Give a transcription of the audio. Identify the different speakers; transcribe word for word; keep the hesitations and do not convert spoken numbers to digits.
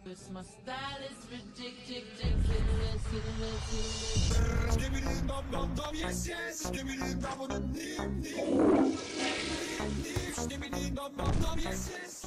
Speaker 1: My style is ridiculous.
Speaker 2: Skibidi bum bum bum, yes yes. Skibidi bum bum nim nim nim nim. Skibidi bum bum bum, yes yes.